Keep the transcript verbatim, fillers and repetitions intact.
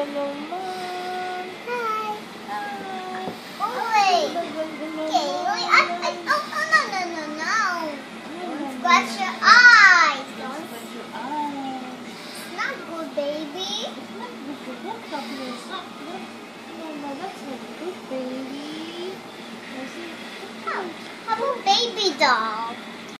naman. Hi. Hi. Oh, wait. Caeleigh, I, I, oh, oh, no, no, no, no. Don't scratch your eyes. Don't scratch your eyes. It's not good, baby. It's not good to look up here. It's not good. No, no, that's not good, baby. How, how about baby doll?